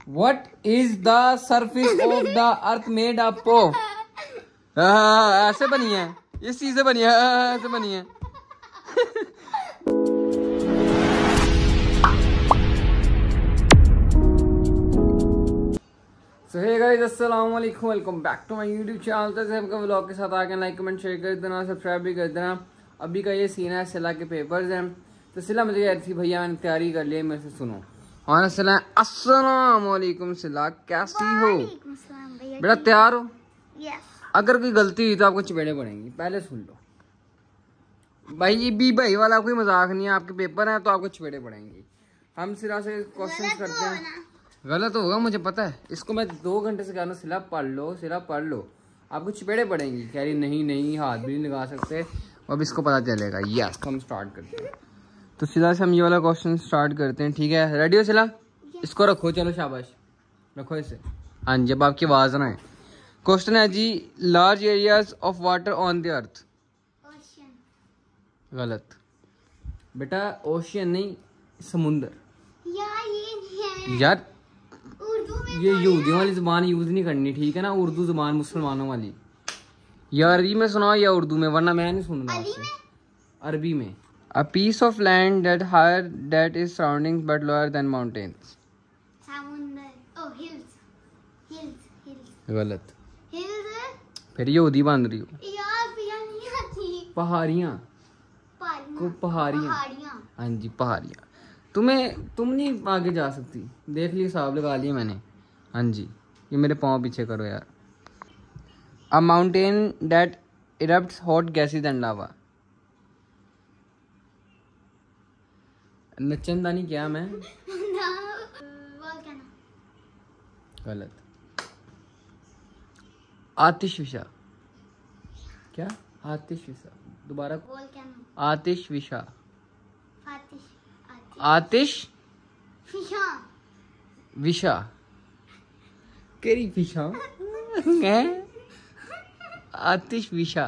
What is the surface of the earth made up of? ऐसे बनी है, इस चीज से बनी है, ऐसे बनी है। So hey guys, अस्सलाम वालेकुम, welcome back to my YouTube channel. तो सबका व्लॉग के साथ आके लाइक कमेंट शेयर कर देना, सब्सक्राइब भी कर देना। अभी का ये सीन है, सिला के पेपर्स हैं। तो सिला मुझे कह रही थी भैया मैंने तैयारी कर ली है, मेरे से सुनो। और सिला अस्सलाम वालेकुम, सिला कैसी हो बेटा, तैयार हो? अगर कोई गलती हुई तो आपको चपेड़े पड़ेंगी, पहले सुन लो भाई। ये भी भाई वाला कोई मजाक नहीं है, आपके पेपर हैं तो आपको चपेड़े पड़ेंगी। हम सिला से क्वेश्चन करते हैं, गलत होगा मुझे पता है। इसको मैं 2 घंटे से कह रहा हूँ सिला पढ़ लो, सिला पढ़ लो, आपको चपेड़े पड़ेंगी। कह रही नहीं नहीं, हाथ भी नहीं लगा सकते। अब इसको पता चलेगा। यस, हम स्टार्ट करते हैं। तो सिला से हम ये वाला क्वेश्चन स्टार्ट करते हैं, ठीक है? रेडी हो सिला? इसको रखो, चलो शाबाश, रखो इसे। हाँ जी, अब आपकी आवाज ना है। क्वेश्चन है जी, large areas of water on the earth. गलत बेटा, ओशियन नहीं, समुंदर। यार ये यहूदियों वाली जुबान यूज नहीं करनी, ठीक है ना? उर्दू जुबान मुसलमानों वाली। या अरबी में सुनाओ या उर्दू में, वरना मैं नहीं सुनूंगा आपसे। अरबी में। A piece of land that higher that is surrounding but lower than mountains. गलत। फिर यहूदी बन रही हो। पहाड़ियाँ को, पहाड़ियाँ। हाँ जी, पहाड़ियाँ। तुम नहीं आगे जा सकती, देख लिया, हिसाब लगा लिया मैंने। हाँ जी, ये मेरे पाँव पीछे करो यार। A mountain that erupts hot gases and lava. नचनदानी क्या मैं? गलत। आतिशविशा। क्या? आतिशविशा। दोबारा। आतिशविशा। आतिश विशा। केरी विशा है? आतिश विशा।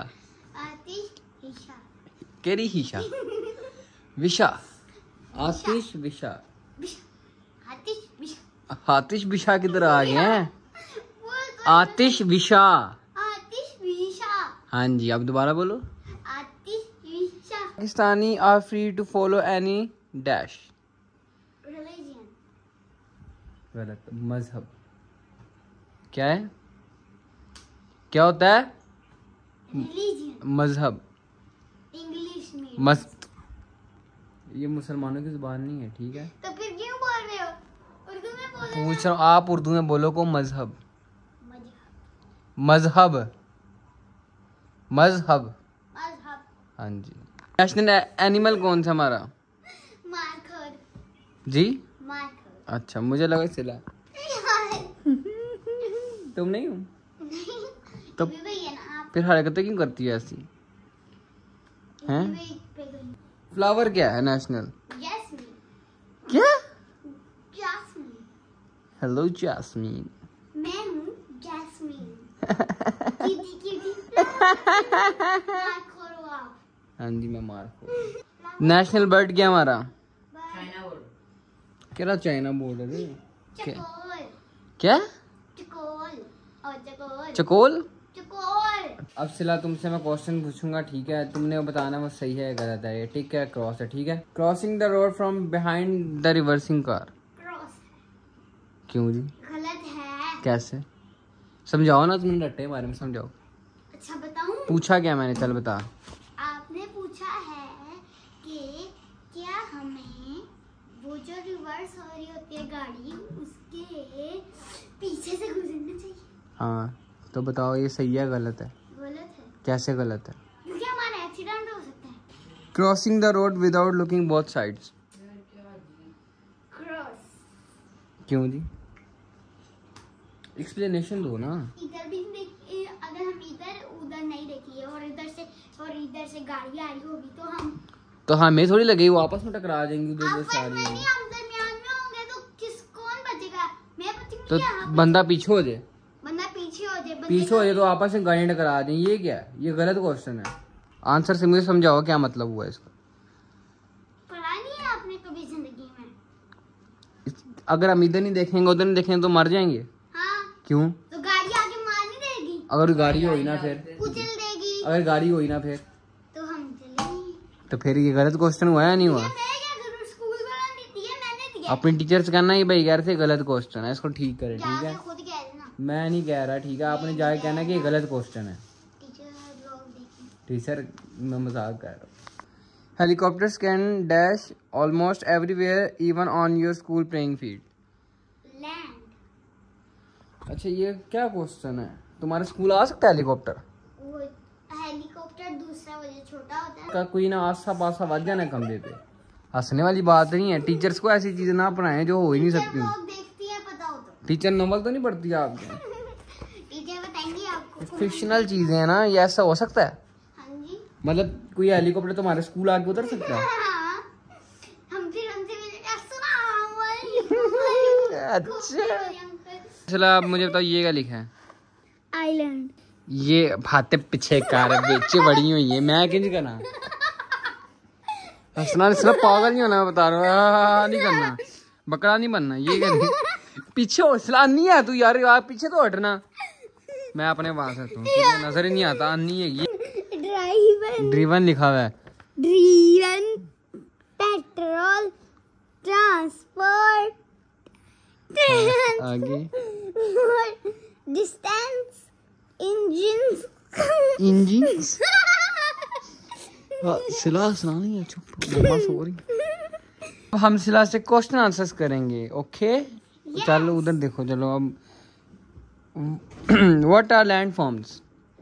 केरी हिशा विशा। आतिश विशा। आतिश विशा किधर आ गए हैं? आतिश विशा। हाँ जी, अब दोबारा बोलो। Pakistani are free to follow any dash. Religion. गलत। मजहब। क्या है? क्या होता है? रिलीजन। मजहब। इंग्लिश में मस्त। ये मुसलमानों की जुबान नहीं है, ठीक है? तो फिर क्यों बोल रहे हो? उर्दू में बोलो। पूछ रहा हूँ, आप उर्दू में बोलो को मजहब। मजहब। मजहब। हाँ जी। नेशनल एनिमल कौन सा हमारा? मार्खर। जी? मार्खर। अच्छा, मुझे लगा सिला। तुम नहीं हो? तो फिर हरकतें क्यों करती है ऐसी? हैं? फ्लावर क्या है नेशनल? क्या? Hello Jasmine. मैं हूँ जैस्मीन। हाँ जी, मैं मार्को। नेशनल बर्ड क्या हमारा? China board. क्या चाइना बोर्ड है? क्या? चकोल। अब सिला तुमसे मैं क्वेश्चन पूछूंगा, ठीक है? तुमने बताना वो सही है गलत है। ये टिक है, क्रॉस है, ठीक है? Crossing the road from behind the reversing car. क्यों जी? गलत है। कैसे? समझाओ ना, तुमने रट्टे बारे में समझाओ। अच्छा बताऊं? पूछा क्या मैंने, चल बता। आपने पूछा है कि क्या हमें वो जो रिवर्स हो रही होती है गाड़ी, उसके पीछे से गुजरना चाहिए? हाँ, तो बताओ ये सही है गलत है? गलत है। कैसे गलत है? क्योंकि हमारा एक्सीडेंट हो सकता है। Crossing the road without looking both sides. Cross. क्यों जी? एक्सप्लेनेशन दो ना। इधर भी अगर हम इधर उधर नहीं देखेंगे और इधर से गाड़ी आ रही होगी तो हमें थोड़ी लगेगी, वो आपस में टकरा जाएंगी। उधर सारी हम दरमियान में होंगे तो कौन बचेगा? मैं बचूंगी। तो बंदा पीछे हो जाए, पीछे हो जाए तो आपस में गाड़ी टकरा दें। ये क्या है? ये गलत क्वेश्चन है। आंसर से मुझे समझाओ क्या मतलब हुआ इसका। पढ़ा नहीं है आपने कभी जिंदगी में? अगर हम इधर नहीं देखेंगे उधर नहीं देखेंगे तो मर जाएंगे। हाँ। क्यों? तो गाड़ी आगे मार नहीं देगी? अगर गाड़ी होई ना फिर कुचल देगी। अगर गाड़ी होई ना फिर तो हम चलेंगे। तो फिर ये गलत क्वेश्चन हुआ या नहीं हुआ? स्कूल वाला नहीं दिया, मैंने दिया। अपनी टीचर से कहना ये भाई कह रहे थे गलत क्वेश्चन है, इसको ठीक करे। ठीक है खुद कह देना। मैं नहीं कह रहा, ठीक है आपने जाके कहना कि ये गलत क्वेश्चन है। टीचर मैं मजाक कर रहा हूँ। Helicopters can dash almost everywhere even on your school playing field. Land. अच्छा ये क्या क्वेश्चन है? तुम्हारे स्कूल आ सकता है हेलीकॉप्टर? वो हेलीकॉप्टर दूसरा वजह छोटा होता है का कोई ना आसा पासा बज जाना कमरे पे। हंसने वाली बात नहीं है, टीचर्स को ऐसी चीजें ना पढ़ाएं जो हो ही नहीं सकती। देखती है पता हो तो। टीचर नॉवल तो नहीं पढ़ती आपके? टीचर बताएंगे आपको। फिक्शनल चीजें है ना, ये ऐसा हो सकता है? हाँ जी। मतलब कोई हेलीकॉप्टर तुम्हारे स्कूल आके उतर सकता है? हम फिर हमसे अच्छा चलो आप मुझे बताओ ये क्या लिखा है? आइलैंड। ये भाते पीछे कार बेचे बड़ी हुई है, मैं किंज करना हंसना सिर्फ पागल नहीं होना, मैं बता रहा हूँ। नहीं करना, बकरा नहीं बनना। ये क्या पीछे हौसला नहीं है तू यार, आप पीछे तो हटना। मैं अपने वहां से तुझे नजर ही नहीं आता। अन्नी है ये। ड्रीवन लिखा हुआ है। ड्रीवन पेट्रोल ट्रांसपोर्ट आगे डिस्टेंस इंजिन्स इंजिन्स सिला सुनानी है, चुप मम्मा सो रही। हम सिला से क्वेश्चन आंसर्स करेंगे। ओके चलो उधर देखो। चलो अब व्हाट आर लैंड फॉर्म्स?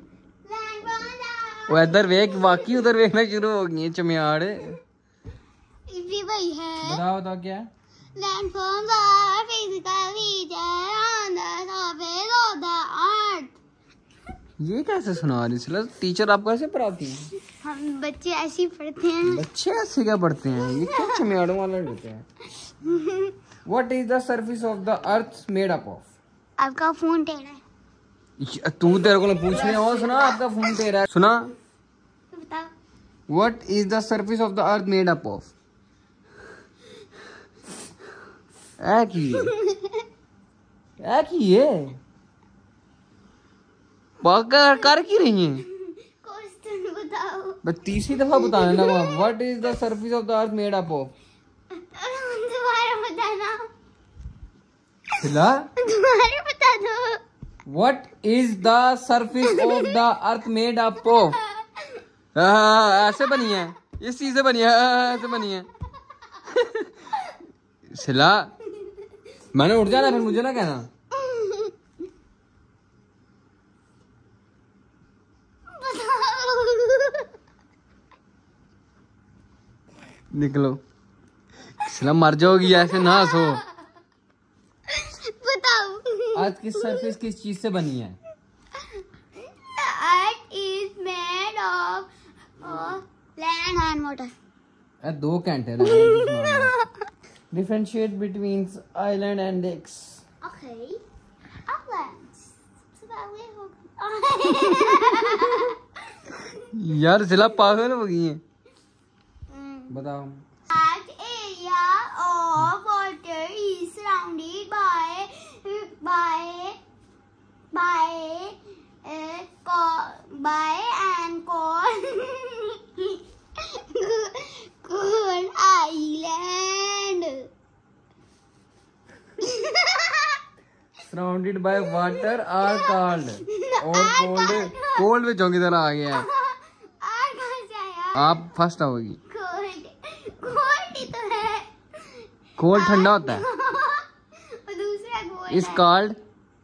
वो इधर वेख, बाकी उधर वेखना शुरू हो गई है चमियाड़। वही है। बताओ बताओ क्या है? Landforms are physical features on the surface of the earth. ये कैसे सुना रही सिला? टीचर आपको ऐसे पढ़ाती हैं? हम बच्चे ऐसे ही पढ़ते हैं। बच्चे ऐसे क्या पढ़ते हैं? ये क्या चमियाड़ों वाला लेते हैं? What is the surface of the earth made up of? आपका फोन टेढ़ा है। तू तेरे को पूछ रही हो, सुना आपका फोन टेढ़ा है। सुना बताओ। What is the surface of the earth made up of? पकड़ कर की रही है? क्वेश्चन बताओ। बस तीसरी दफा बताने लगा। What is the surface of the earth made up of? दोबारा बताना। सिला दोबारा बता दो। What is the surface of the earth made up of? ऐसे बनी है, इस चीज से बनी है, ऐसे बनी है। सिला मैंने उठ जाना, फिर मुझे ना कहना। निकलो सिला, मर जाओगी ऐसे ना हंसो। बताओ। आज किस सरफेस किस चीज से बनी है? Earth is made of land and water. 2 घंटे differentiate between island and lakes. Okay. Islands. यार जिला पागल हो गई है। बताओ। Large area of water is surrounded by and called island. Surrounded by water are called और कोल्ड में चौकी तरह आ गया है। आप फर्स्ट आओगी। कोल्ड ही तो है। कोल्ड ठंडा होता है। और दूसरा कोल्ड इस कॉल्ड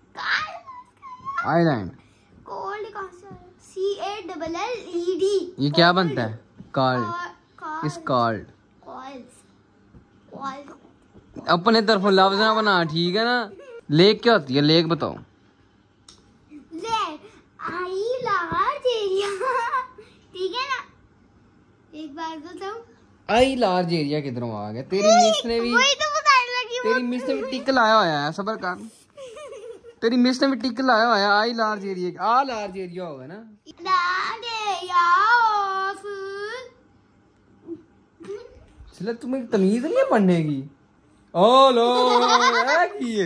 आइलैंड। Cold CALLED। ये क्या बनता है? कॉल्ड इस कॉल्ड। अपने तरफ लफ्ज ना बना, ठीक है ना? लेक क्या होती है? लेक बताओ। आई लार्ज एरिया, ठीक है ना? एक बार बताओ। आई लार्ज एरिया किधरों आ गया? तेरी मिस ने भी वही तो बताने लगी। तेरी मिस ने भी टिक लाया हुआ है, सबर कर। तेरी मिस ने भी टिक लाया हुआ है। I large area, a large area होगा ना? लार्ज एरिया ऑफ तुम्हें तमीज नहीं है पढ़ने की? ओ लो ये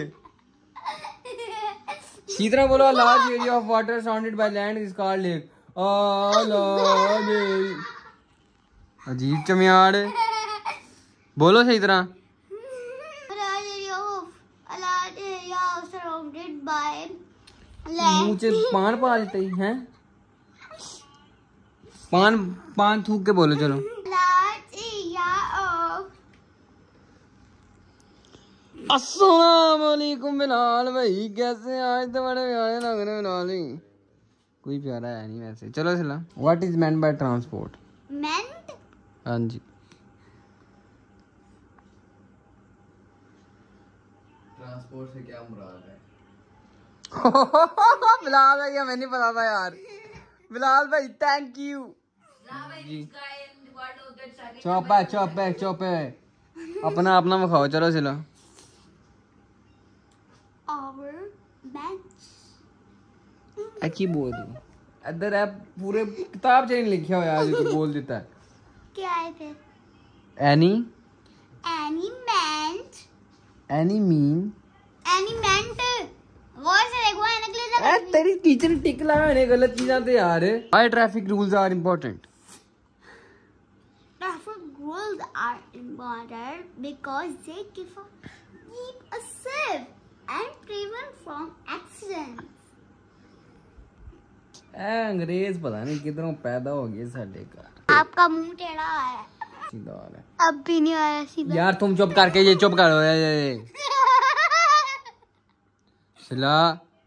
सीधरा बोलो large area of water surrounded by land is called lake. अजीब चमियाड़ बोलो सही तरह। मुझे पान पालते ही हैं पान थूक के बोलो चलो। अस्सलाम वालेकुम बिलाल भाई कैसे आज तो बड़े प्यारे लग रहे बिलाल ही। कोई प्यारा है नहीं वैसे। चलो सिला what is meant by transport? Meant? हाँ जी ट्रांसपोर्ट से क्या मुराद है? बिलाल भाई हमें नहीं पता था यार। बिलाल भाई थैंक यू जी। चौप है अपना विखाओ। चलो सिला की बोल दो इधर है पूरे किताब च नहीं लिखा हुआ यार जो बोल देता है। क्या है फिर? तेरी टीचर ने टिक लगाने गलत चीज़ां ते यार। Why traffic rules are important? Traffic rules are important because they keep us safe and prevent from accidents. अंग्रेज पता नहीं किधरों पैदा हो गए साडे का। आपका मुंह टेढ़ा है। सीधा वाला है। अब भी नहीं आया सीधा। यार तुम चुप करके ये चुप करो ये। सिला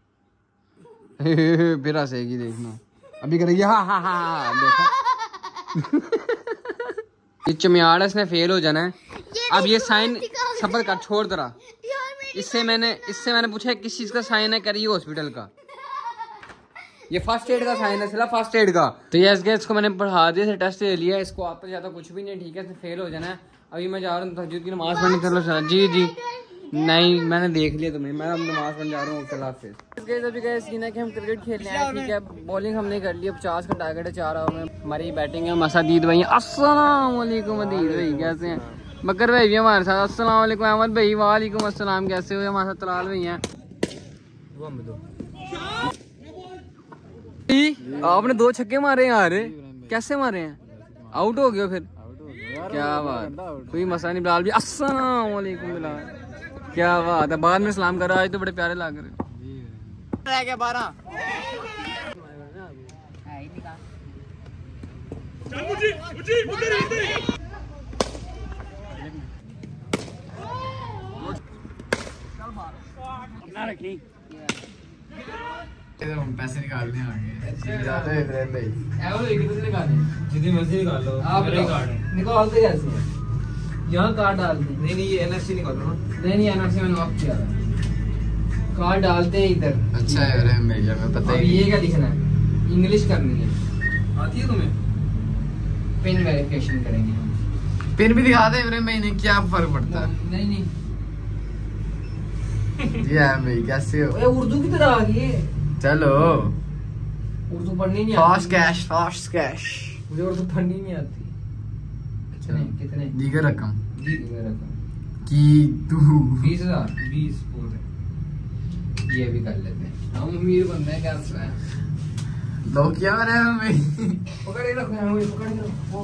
फिर हंसेगी देखना अभी करेगी हा देखा। ये चमियाड़ इसने फेल हो जाना है। अब ये साइन सफर कर छोड़ दरा। इससे मैंने पूछा किस चीज का साइन है, करिए हॉस्पिटल का। ये फर्स्ट एड का साइन है सिला फर्स्ट एड का। तो ये इसको मैंने पढ़ा दिया टेस्ट ले लिया। इसको आप तो ज्यादा कुछ भी नहीं ठीक है इसने फेल हो जाना है। अभी मैं जा रहा हूँ तहज्जुद की नमाज पढ़ने। चलो जी नहीं मैंने देख लिया तुम्हें। मैं अब नमाज पढ़ने जा रहा हूँ। चला फिर अभी गए सीन है कि हम क्रिकेट खेलने आए ठीक है। बॉलिंग हमने कर ली। 50 का टारगेट है 4 ओवर में। हमारी बैटिंग है मसादीद भाई। अस्सलाम वालेकुम अदीद भाई कैसे हैं? बकर भाई भी हमारे साथ। अस्सलाम वालेकुम अहमद भाई। वालेकुम अस्सलाम कैसे हो? हमारे साथ तलाल भाई हैं। आपने 2 छक्के मारे यार कैसे मारे हैं? आउट हो गया फिर? क्या बात कोई मसला नहीं। बिलाल भी अस्सलाम वालेकुम बिलाल क्या बात है। बाद में सलाम करो। आज तो बड़े प्यारे लग रहे रह गया 12। पैसे निकालने आ गए। जितनी मर्जी निकाल लो। आप निकालते कैसे हैं? यहाँ कार्ड डालते हैं। नहीं ये एनएफसी निकालो ना। नहीं एनएफसी मैंने ऑफ किया था। कार्ड डालते हैं इधर। अच्छा है इब्राहिम भैया मैं पता ही। ये क्या लिखना है? इंग्लिश करनी है। आती है तुम्हें? पिन वेरिफिकेशन करेंगे हम। पिन भी दिखा दे इब्राहिम भाई ने क्या फर्क पड़ता है? नहीं ये भाई कैसे हो? उर्दू की तरह आ गई है। चलो उर्दू पढ़नी नहीं फास्ट कैश मुझे उर्दू पढ़नी नहीं आती। कितने दीगर रकम की तू 20,000 20 पूरे। ये भी कर लेते हैं हम अमीर बंदे हैं। क्या है लो क्या रहे हैं भाई? पकड़ के रखो पकड़ के रखो।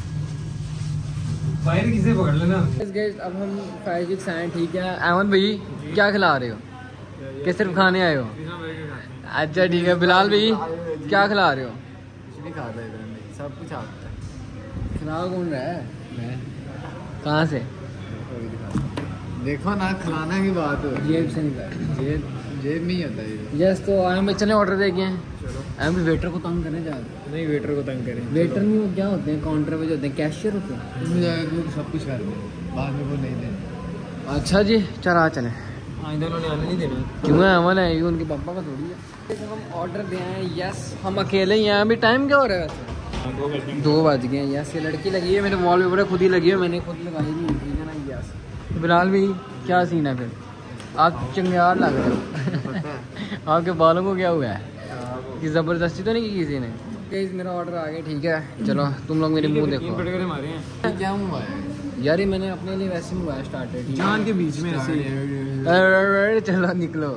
फायर किसे पकड़ लेना। अब हम फायर साइन ठीक है। अहमद भाई क्या खिला रहे हो? कि सिर्फ खाने आए हो? अच्छा ठीक है। बिलाल भाई क्या खिला रहे हो? कुछ नहीं खाता है सब कुछ आता है। खिला कौन रहा है? मैं। कहाँ से? देखो ना खिलाना की बात हो। जेब से निकाल। जेब में ही होता है। यस तो हम चले ऑर्डर दे गए हैं। हम वेटर को तंग करें ज़्यादा। नहीं वेटर को तंग करें। वेटर नहीं वो क्या होते हैं काउंटर पे जो होते हैं कैशियर होते हैं। सब कुछ कर दे बाद में वो नहीं दे। अच्छा जी चल आ चले। आइंदा उन्होंने आने नहीं देना। क्यों है अमल है ये उनके पापा का थोड़ी है। हम ऑर्डर दे आए हैं। यस हम अकेले ही हैं। अभी टाइम क्या हो रहा है वैसे? 2 बज गए हैं। यस ये लड़की लगी है मेरे वॉल पेपर खुद ही लगी है। मैंने खुद लगाई नहीं ठीक है ना। यस बिलाल भाई क्या सीन है फिर? आप चंगार लग रहे हो। आपके बालों को क्या हुआ है? कि ज़बरदस्ती तो नहीं की किसी ने? मेरा ऑर्डर आ गया ठीक है। चलो तुम लोग मेरे मुंह देखो। क्या हुआ है? यार ये मैंने अपने लिए वैसे मंगवाया स्टार्टर जान के बीच में ऐसे चलो निकलो।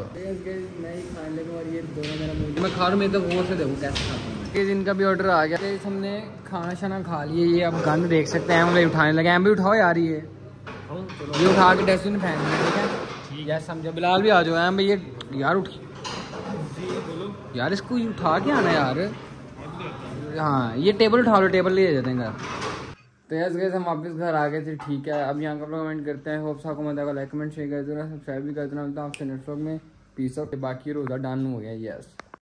मैं खा रहा हूँ, मैं तो गौर से देखूँ कैसे खाता हूँ। इनका भी ऑर्डर आ गया। हमने खाना शाना खा लिए, ये अब गंद देख सकते हैं, हम लोग उठाने लगे। हम भी उठाओ यार, ये उठा के डस्टबिन में फेंक दें, ठीक है? यस समझो। बिलाल भी आ जाओ। हम भैया यार उठ यार, इसको उठा के आना यार। हाँ ये टेबल उठा लो, टेबल ले जाते हैं घर। तो यस गाइस हम वापस घर आ गए थे, ठीक है। अब यहाँ का कमेंट करते हैं। होप्स आपको मजा आएगा। लाइक कमेंट शेयर कर देना, सब्सक्राइब भी कर देना। मिलता हूँ आपसे नेक्स्ट व्लॉग में। Peace out. बाकी रोजा डान हो गया। यस।